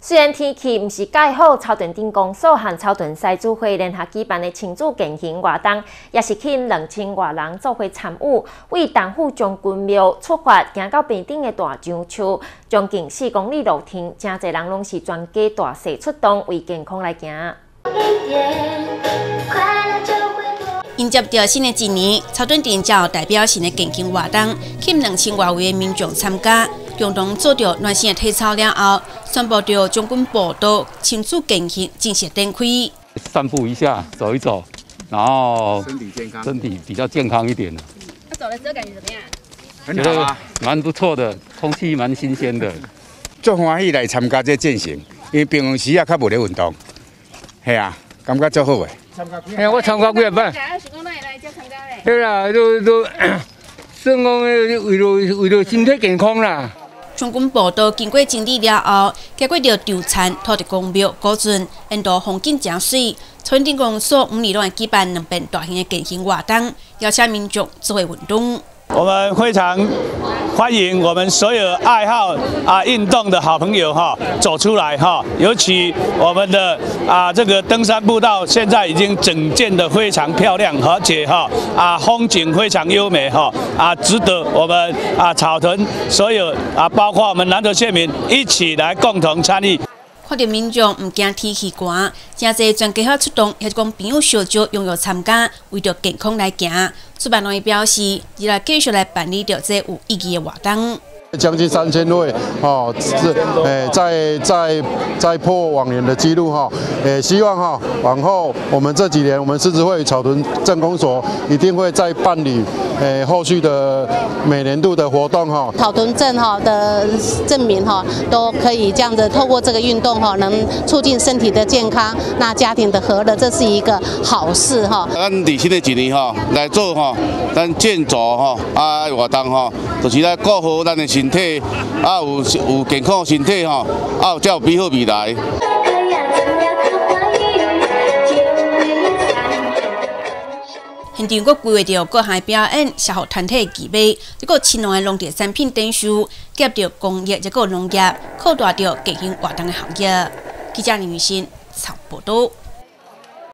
虽然天气唔是介好，草屯镇公所和草屯西主会联合举办的庆祝健行活动，也是吸引2000多人做伙参与。为东府将军庙出发，行到边顶的大樟树，将近4公里路程，真侪人拢是全家大细出动，为健康来行。 迎接着新的一年，草屯镇才有代表性的健行活动，吸引2000多位的民众参加。共同做着暖身的体操了后，宣布着将军步道庆祝健行正式展开。 散步一下，走一走，然后身体比较健康一点。 走了之后感觉怎么样？ 很好啊，蛮不错的，空气蛮新鲜的。 足欢喜来参加这健行，因为平常时啊较无咧运动，系啊，感觉足好诶。 哎，我参加几摆。对啦，都算讲为了身体健康啦。 将军步道经过整理了后，经过着丢田、土地公庙、古镇，沿途风景真水。草屯镇公所5年来举办2遍大型的健行活动，邀请民众做运动。 我们非常欢迎我们所有爱好运动的好朋友走出来尤其我们的这个登山步道现在已经整建的非常漂亮，而且风景非常优美值得我们草屯所有包括我们南投县民一起来共同参与。 看到民众唔惊天气寒，真侪全家伙出动，也是讲朋友小酒踊跃参加，为着健康来行。主办人表示，日来继续来办理着这有意义的活动。 将近3000位，再破往年的纪录希望往后我们这几年，我们狮子会草屯镇公所一定会再办理后续的每年度的活动草屯镇的镇民都可以这样子透过这个运动能促进身体的健康，那家庭的和乐，这是一个好事咱伫新的一年来做咱健走活动就是来顾好咱的身体，有健康的身体才有美好未来。 现场佫规划着各项表演、消耗团体的技艺，一个青农的农业产品展示，结合着工业，一个农业，扩大着健行活动的行业。记者林雨欣采报道。